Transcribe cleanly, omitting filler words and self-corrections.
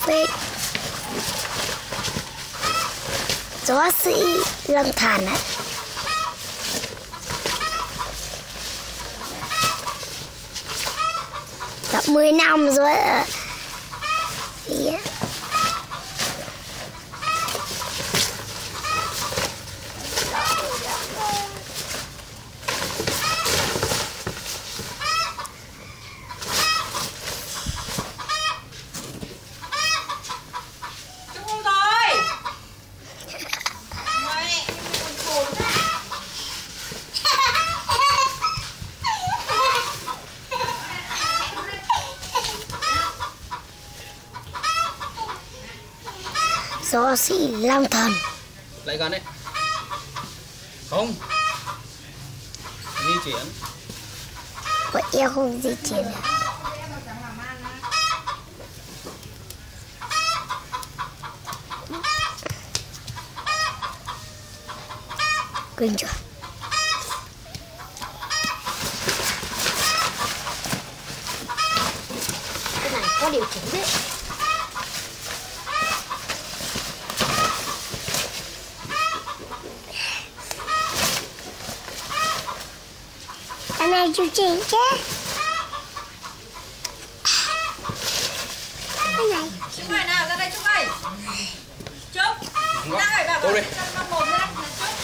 Wait. Gió sĩ lăng thản ạ. Đã 10 năm rồi ạ. Yeah. Gió sĩ lang thần. Lại gần đấy. Không. Di chuyển. Bọn em không di chuyển được. Quên chưa? Cái này có điều chỉnh đấy. Cái này chú chỉnh chứ. Cái này. Chúc mày nào, ra đây Chúc ơi. Chúc. Cô đi. Chân mong một ra đây. Chúc.